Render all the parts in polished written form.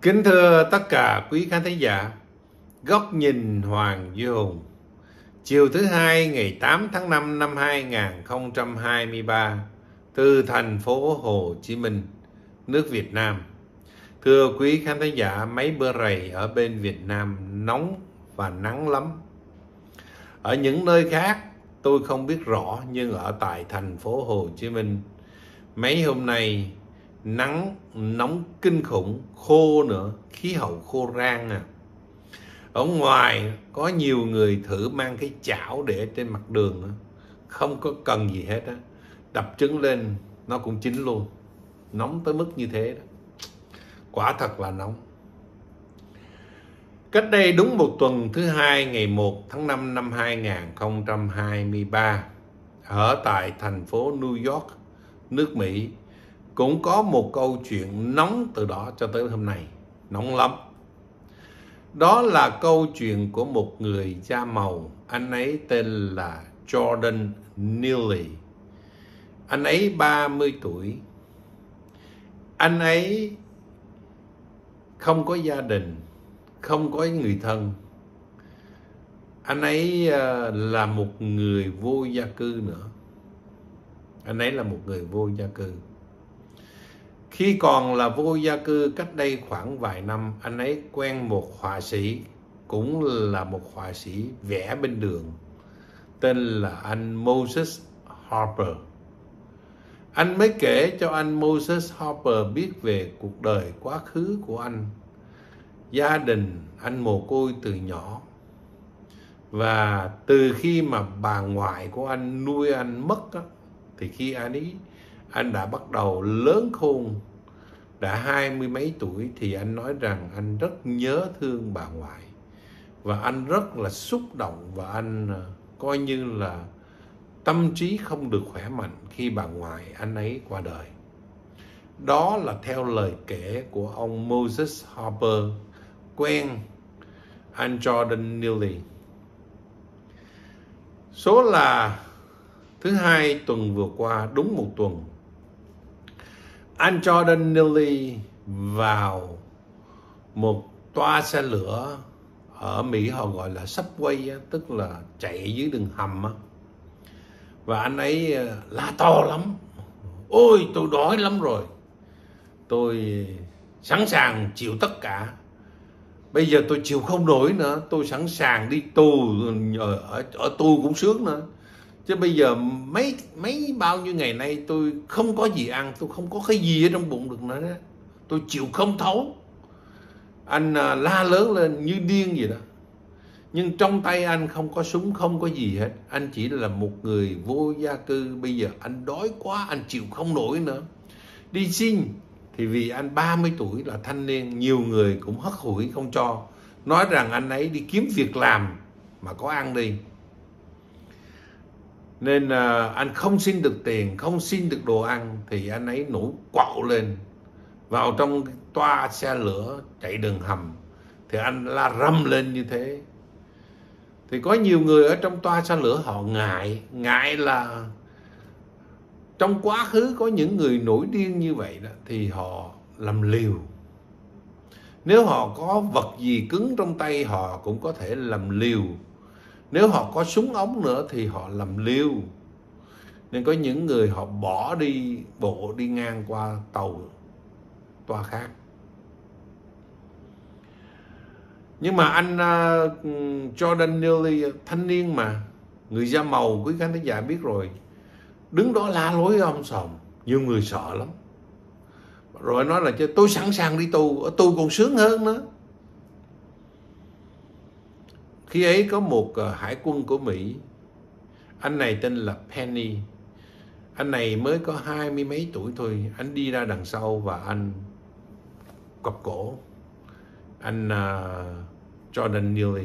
Kính thưa tất cả quý khán thính giả, Góc nhìn Hoàng Duy Hùng. Chiều thứ Hai ngày 8 tháng 5 năm 2023 từ thành phố Hồ Chí Minh, nước Việt Nam. Thưa quý khán thính giả, mấy bữa rày ở bên Việt Nam nóng và nắng lắm. Ở những nơi khác tôi không biết rõ, nhưng ở tại thành phố Hồ Chí Minh mấy hôm nay nắng nóng kinh khủng, khô nữa, khí hậu khô rang à. Ở ngoài có nhiều người thử mang cái chảo để trên mặt đường đó, không có cần gì hết á, đập trứng lên nó cũng chín luôn. Nóng tới mức như thế đó, quả thật là nóng. Cách đây đúng một tuần, thứ Hai ngày 1 tháng 5 năm 2023, ở tại thành phố New York, nước Mỹ, cũng có một câu chuyện nóng từ đó cho tới hôm nay, nóng lắm. Đó là câu chuyện của một người da màu, anh ấy tên là Jordan Neely. Anh ấy 30 tuổi. Anh ấy không có gia đình, không có người thân. Anh ấy là một người vô gia cư nữa. Anh ấy là một người vô gia cư. Khi còn là vô gia cư cách đây khoảng vài năm, anh ấy quen một họa sĩ, cũng là một họa sĩ vẽ bên đường, tên là anh Moses Harper. Anh mới kể cho anh Moses Harper biết về cuộc đời quá khứ của anh. Gia đình anh mồ côi từ nhỏ. Và từ khi mà bà ngoại của anh nuôi anh mất á, thì khi anh đã bắt đầu lớn khôn, đã 20 mấy tuổi, thì anh nói rằng anh rất nhớ thương bà ngoại. Và anh rất là xúc động, và anh coi như là tâm trí không được khỏe mạnh khi bà ngoại anh ấy qua đời. Đó là theo lời kể của ông Moses Harper, quen anh Jordan Neely. Số là thứ Hai tuần vừa qua, đúng một tuần, anh Jordan Neely vào một toa xe lửa ở Mỹ, họ gọi là subway, tức là chạy dưới đường hầm. Và anh ấy la to lắm: "Ôi, tôi đói lắm rồi, tôi sẵn sàng chịu tất cả. Bây giờ tôi chịu không nổi nữa, tôi sẵn sàng đi tù, ở tù cũng sướng nữa. Chứ bây giờ mấy bao nhiêu ngày nay tôi không có gì ăn, tôi không có cái gì ở trong bụng được nữa đó. Tôi chịu không thấu." Anh la lớn lên như điên vậy đó. Nhưng trong tay anh không có súng, không có gì hết. Anh chỉ là một người vô gia cư. Bây giờ anh đói quá, anh chịu không nổi nữa. Đi xin thì vì anh 30 tuổi là thanh niên, nhiều người cũng hất hủi không cho, nói rằng anh ấy đi kiếm việc làm mà có ăn đi. Nên anh không xin được tiền, không xin được đồ ăn, thì anh ấy nổi quạo lên vào trong toa xe lửa chạy đường hầm. Thì anh la rầm lên như thế. Thì có nhiều người ở trong toa xe lửa họ ngại là trong quá khứ có những người nổi điên như vậy đó, thì họ làm liều. Nếu họ có vật gì cứng trong tay họ cũng có thể làm liều. Nếu họ có súng ống nữa thì họ làm liều. Nên có những người họ bỏ đi bộ đi ngang qua toa khác. Nhưng mà anh Jordan Neely, thanh niên mà, người da màu, quý khán giả biết rồi, đứng đó la lối om sòm, nhiều người sợ lắm. Rồi nói là tôi sẵn sàng đi tù, ở tù còn sướng hơn nữa. Khi ấy có một hải quân của Mỹ, anh này tên là Penny. Anh này mới có 20 mấy tuổi thôi. Anh đi ra đằng sau và anh cặp cổ anh Jordan Neely.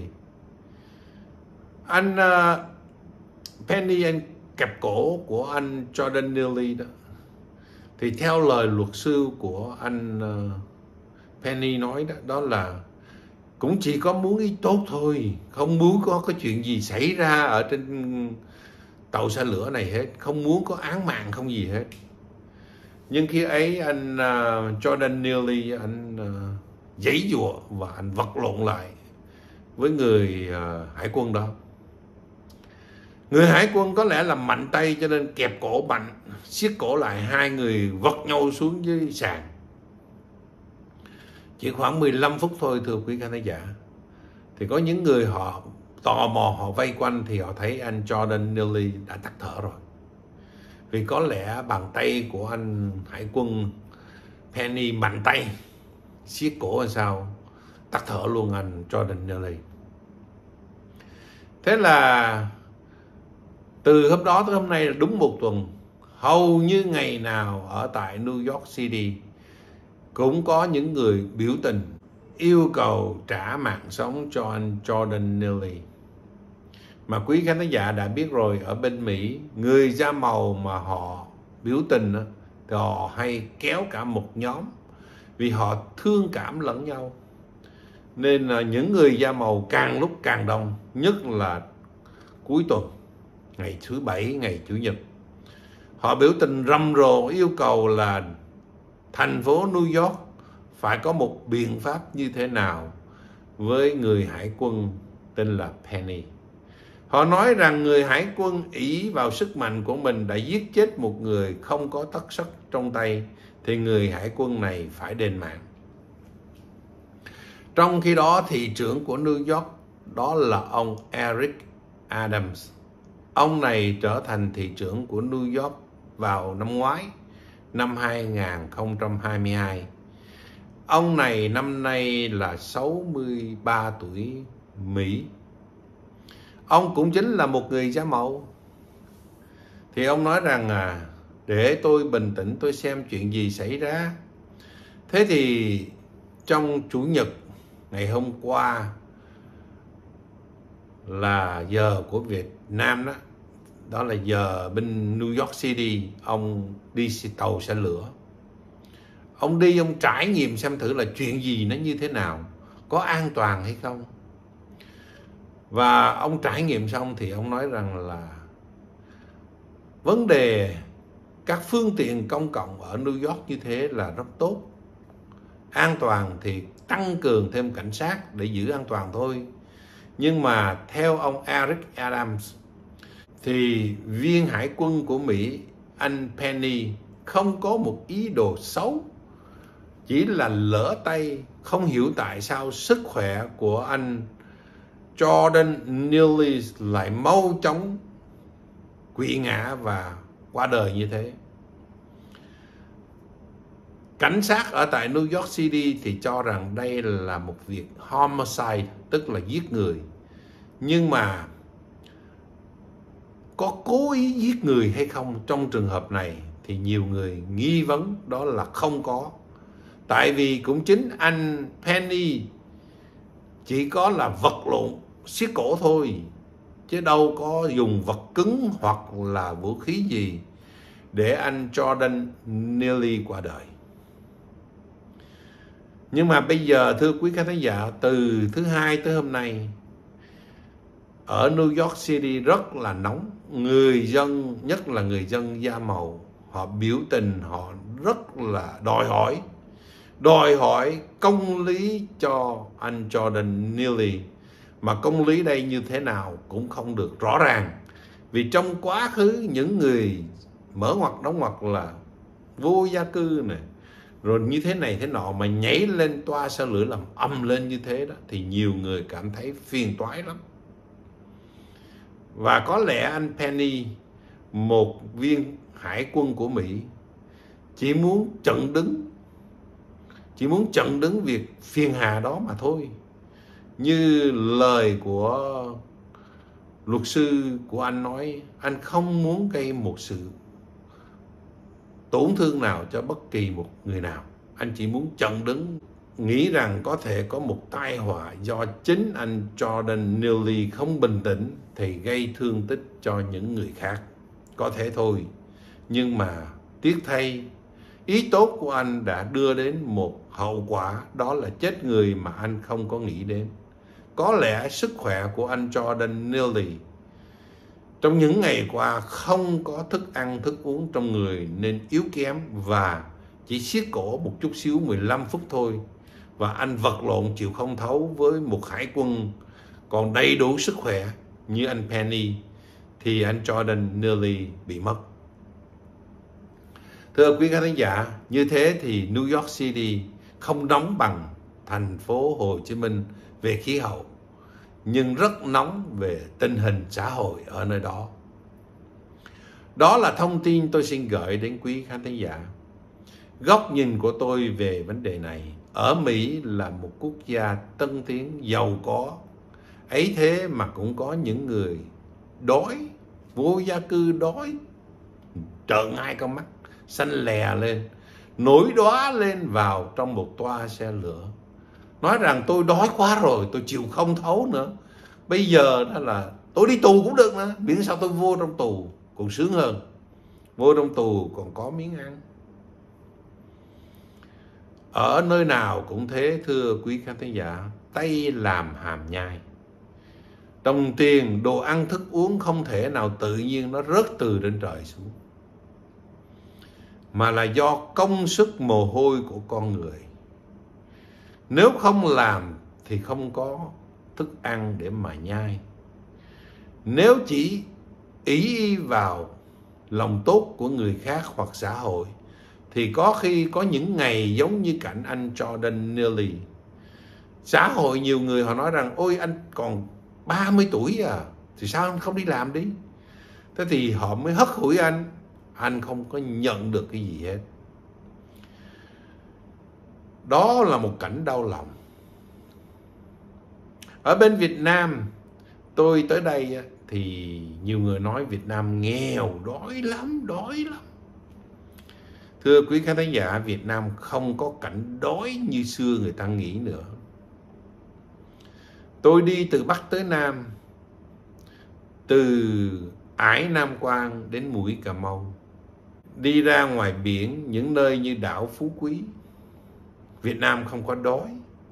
Anh Penny, anh kẹp cổ của anh Jordan Neely đó. Thì theo lời luật sư của anh Penny nói đó, đó là cũng chỉ có muốn ý tốt thôi, không muốn có cái chuyện gì xảy ra ở trên tàu xe lửa này hết, không muốn có án mạng không gì hết. Nhưng khi ấy anh Jordan Neely, anh giãy giụa và anh vật lộn lại với người hải quân đó. Người hải quân có lẽ là mạnh tay cho nên kẹp cổ mạnh, siết cổ lại, hai người vật nhau xuống dưới sàn. Chỉ khoảng 15 phút thôi thưa quý khán giả. Thì có những người họ tò mò, họ vây quanh thì họ thấy anh Jordan Neely đã tắt thở rồi. Vì có lẽ bàn tay của anh hải quân Penny mạnh tay siết cổ hay sao, tắt thở luôn anh Jordan Neely. Thế là từ hôm đó tới hôm nay là đúng một tuần, hầu như ngày nào ở tại New York City cũng có những người biểu tình yêu cầu trả mạng sống cho anh Jordan Neely. Mà quý khán giả đã biết rồi, ở bên Mỹ, người da màu mà họ biểu tình thì họ hay kéo cả một nhóm vì họ thương cảm lẫn nhau. Nên là những người da màu càng lúc càng đông, nhất là cuối tuần, ngày thứ Bảy, ngày Chủ nhật. Họ biểu tình rầm rộ yêu cầu là thành phố New York phải có một biện pháp như thế nào với người hải quân tên là Penny. Họ nói rằng người hải quân ỷ vào sức mạnh của mình đã giết chết một người không có tất sắt trong tay, thì người hải quân này phải đền mạng. Trong khi đó, thị trưởng của New York đó là ông Eric Adams. Ông này trở thành thị trưởng của New York vào năm ngoái, năm 2022. Ông này năm nay là 63 tuổi Mỹ. Ông cũng chính là một người da màu. Thì ông nói rằng để tôi bình tĩnh, tôi xem chuyện gì xảy ra. Thế thì trong Chủ nhật ngày hôm qua là giờ của Việt Nam đó, đó là giờ bên New York City, ông đi tàu xe lửa. Ông đi, ông trải nghiệm xem thử là chuyện gì nó như thế nào, có an toàn hay không. Và ông trải nghiệm xong thì ông nói rằng là vấn đề các phương tiện công cộng ở New York như thế là rất tốt. An toàn thì tăng cường thêm cảnh sát để giữ an toàn thôi. Nhưng mà theo ông Eric Adams thì viên hải quân của Mỹ, anh Penny, không có một ý đồ xấu, chỉ là lỡ tay, không hiểu tại sao sức khỏe của anh Jordan Neely lại mau chóng quỵ ngã và qua đời như thế. Cảnh sát ở tại New York City thì cho rằng đây là một việc homicide, tức là giết người. Nhưng mà có cố ý giết người hay không trong trường hợp này thì nhiều người nghi vấn đó là không có. Tại vì cũng chính anh Penny chỉ có là vật lộn, siết cổ thôi, chứ đâu có dùng vật cứng hoặc là vũ khí gì để anh Jordan Neely qua đời. Nhưng mà bây giờ thưa quý khán giả, từ thứ Hai tới hôm nay ở New York City rất là nóng. Người dân, nhất là người dân da màu, họ biểu tình, họ rất là đòi hỏi công lý cho anh Jordan Neely. Mà công lý đây như thế nào cũng không được rõ ràng. Vì trong quá khứ những người mở ngoặt đóng ngoặt là vô gia cư này, rồi như thế này thế nọ, mà nhảy lên toa xe lửa làm ầm lên như thế đó, thì nhiều người cảm thấy phiền toái lắm. Và có lẽ anh Penny, một viên hải quân của Mỹ, chỉ muốn chặn đứng việc phiền hà đó mà thôi. Như lời của luật sư của anh nói, anh không muốn gây một sự tổn thương nào cho bất kỳ một người nào. Anh chỉ muốn chặn đứng, nghĩ rằng có thể có một tai họa do chính anh Jordan Neely không bình tĩnh thì gây thương tích cho những người khác. Có thể thôi. Nhưng mà tiếc thay, ý tốt của anh đã đưa đến một hậu quả, đó là chết người mà anh không có nghĩ đến. Có lẽ sức khỏe của anh Jordan Neely trong những ngày qua không có thức ăn, thức uống trong người nên yếu kém và chỉ siết cổ một chút xíu 15 phút thôi và anh vật lộn chịu không thấu với một hải quân còn đầy đủ sức khỏe như anh Penny, thì anh Jordan Neely bị mất. Thưa quý khán giả, như thế thì New York City không nóng bằng thành phố Hồ Chí Minh về khí hậu, nhưng rất nóng về tình hình xã hội ở nơi đó. Đó là thông tin tôi xin gửi đến quý khán giả. Góc nhìn của tôi về vấn đề này, ở Mỹ là một quốc gia tân tiến, giàu có, ấy thế mà cũng có những người đói, vô gia cư đói, trợn hai con mắt, xanh lè lên, nổi đóa lên vào trong một toa xe lửa, nói rằng tôi đói quá rồi, tôi chịu không thấu nữa. Bây giờ đó là tôi đi tù cũng được nữa, miễn sao tôi vô trong tù còn sướng hơn, vô trong tù còn có miếng ăn. Ở nơi nào cũng thế, thưa quý khán giả, tay làm hàm nhai. Đồng tiền, đồ ăn, thức uống không thể nào tự nhiên nó rớt từ trên trời xuống, mà là do công sức mồ hôi của con người. Nếu không làm thì không có thức ăn để mà nhai. Nếu chỉ ý vào lòng tốt của người khác hoặc xã hội, thì có khi có những ngày giống như cảnh anh Jordan Neely. Xã hội nhiều người họ nói rằng ôi anh còn 30 tuổi à, thì sao anh không đi làm đi. Thế thì họ mới hất hủi anh không có nhận được cái gì hết. Đó là một cảnh đau lòng. Ở bên Việt Nam, tôi tới đây thì nhiều người nói Việt Nam nghèo, đói lắm. Thưa quý khán giả, Việt Nam không có cảnh đói như xưa người ta nghĩ nữa. Tôi đi từ Bắc tới Nam, từ Ải Nam Quang đến Mũi Cà Mau, đi ra ngoài biển, những nơi như đảo Phú Quý, Việt Nam không có đói.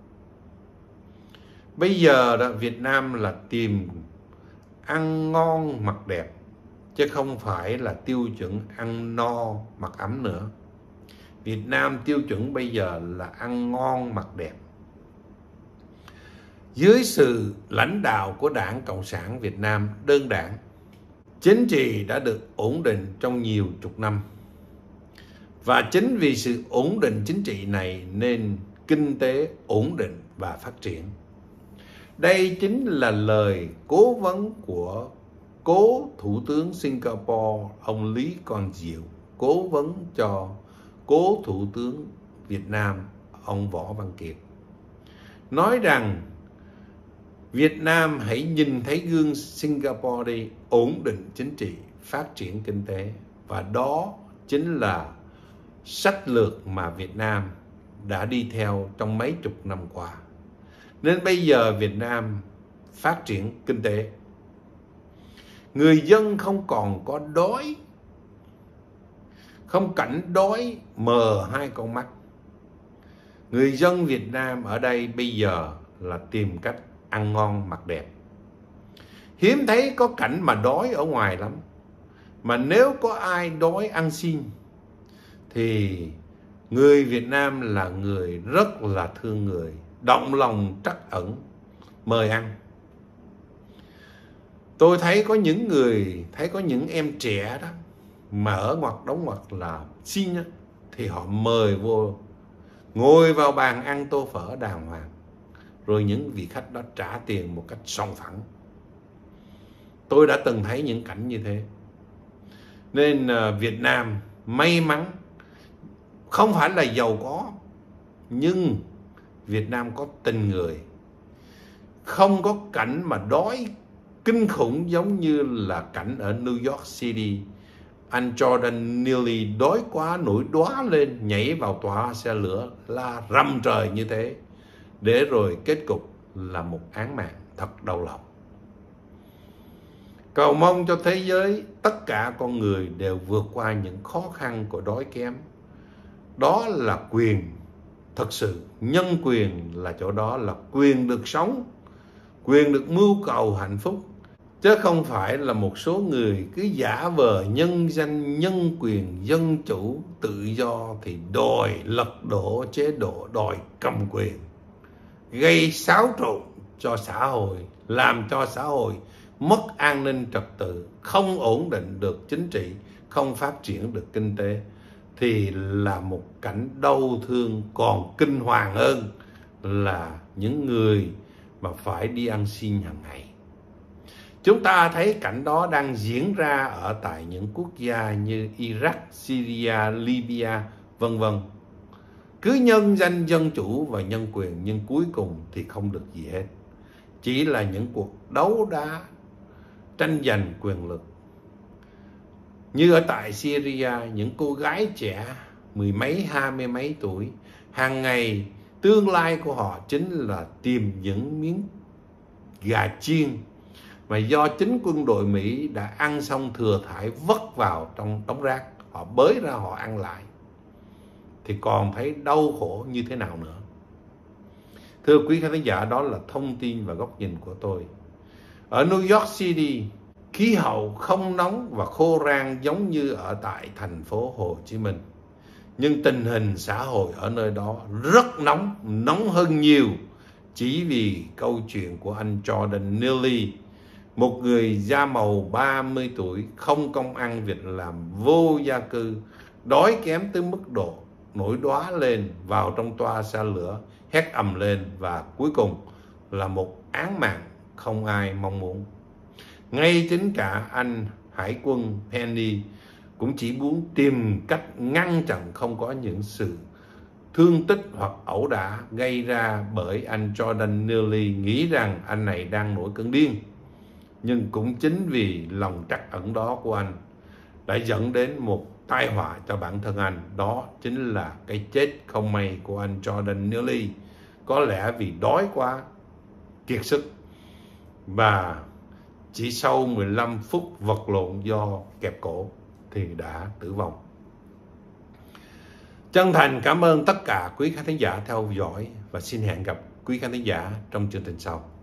Bây giờ đó, Việt Nam là tìm ăn ngon mặc đẹp, chứ không phải là tiêu chuẩn ăn no mặc ấm nữa. Việt Nam tiêu chuẩn bây giờ là ăn ngon mặc đẹp. Dưới sự lãnh đạo của Đảng Cộng sản Việt Nam đơn đảng, chính trị đã được ổn định trong nhiều chục năm. Và chính vì sự ổn định chính trị này nên kinh tế ổn định và phát triển. Đây chính là lời cố vấn của cố Thủ tướng Singapore, ông Lý Quang Diệu, cố vấn cho cố Thủ tướng Việt Nam, ông Võ Văn Kiệt. Nói rằng Việt Nam hãy nhìn thấy gương Singapore đi, ổn định chính trị, phát triển kinh tế. Và đó chính là sách lược mà Việt Nam đã đi theo trong mấy chục năm qua. Nên bây giờ Việt Nam phát triển kinh tế, người dân không còn có đói, không cảnh đói mờ hai con mắt. Người dân Việt Nam ở đây bây giờ là tìm cách ăn ngon mặc đẹp. Hiếm thấy có cảnh mà đói ở ngoài lắm. Mà nếu có ai đói ăn xin thì người Việt Nam là người rất là thương người, động lòng trắc ẩn, mời ăn. Tôi thấy có những người, thấy có những em trẻ đó mà ở ngoặt đóng ngoặt là xin đó, thì họ mời vô, ngồi vào bàn ăn tô phở đàng hoàng, rồi những vị khách đó trả tiền một cách sòng phẳng. Tôi đã từng thấy những cảnh như thế. Nên Việt Nam may mắn, không phải là giàu có, nhưng Việt Nam có tình người, không có cảnh mà đói kinh khủng giống như là cảnh ở New York City. Anh Jordan Neely đói quá, nổi đóa lên, nhảy vào toa xe lửa la rầm trời như thế, để rồi kết cục là một án mạng thật đau lòng. Cầu mong cho thế giới, tất cả con người đều vượt qua những khó khăn của đói kém. Đó là quyền thật sự. Nhân quyền là chỗ đó, là quyền được sống, quyền được mưu cầu hạnh phúc, chứ không phải là một số người cứ giả vờ nhân danh, nhân quyền, dân chủ, tự do thì đòi lật đổ chế độ, đòi cầm quyền. gây xáo trộn cho xã hội, làm cho xã hội mất an ninh trật tự, không ổn định được chính trị, không phát triển được kinh tế, thì là một cảnh đau thương còn kinh hoàng hơn là những người mà phải đi ăn xin hàng ngày. Chúng ta thấy cảnh đó đang diễn ra ở tại những quốc gia như Iraq, Syria, Libya, vân vân. Cứ nhân danh dân chủ và nhân quyền, nhưng cuối cùng thì không được gì hết. Chỉ là những cuộc đấu đá, tranh giành quyền lực. Như ở tại Syria, những cô gái trẻ mười mấy, hai mươi mấy tuổi, hàng ngày tương lai của họ chính là tìm những miếng gà chiên mà do chính quân đội Mỹ đã ăn xong thừa thải vất vào trong đống rác, họ bới ra họ ăn lại, thì còn thấy đau khổ như thế nào nữa. Thưa quý khán giả, đó là thông tin và góc nhìn của tôi. Ở New York City, khí hậu không nóng và khô rang giống như ở tại thành phố Hồ Chí Minh, nhưng tình hình xã hội ở nơi đó rất nóng, nóng hơn nhiều, chỉ vì câu chuyện của anh Jordan Neely, một người da màu 30 tuổi, không công ăn việc làm, vô gia cư, đói kém tới mức độ nổi đoá lên, vào trong toa xe lửa, hét ầm lên, và cuối cùng là một án mạng không ai mong muốn. Ngay chính cả anh Hải quân Penny cũng chỉ muốn tìm cách ngăn chặn không có những sự thương tích hoặc ẩu đả gây ra bởi anh Jordan Neely nghĩ rằng anh này đang nổi cơn điên. Nhưng cũng chính vì lòng trắc ẩn đó của anh đã dẫn đến một tai họa cho bản thân anh. Đó chính là cái chết không may của anh Jordan Neely. Có lẽ vì đói quá, kiệt sức, và chỉ sau 15 phút vật lộn do kẹp cổ thì đã tử vong. Chân thành cảm ơn tất cả quý khán thính giả theo dõi, và xin hẹn gặp quý khán thính giả trong chương trình sau.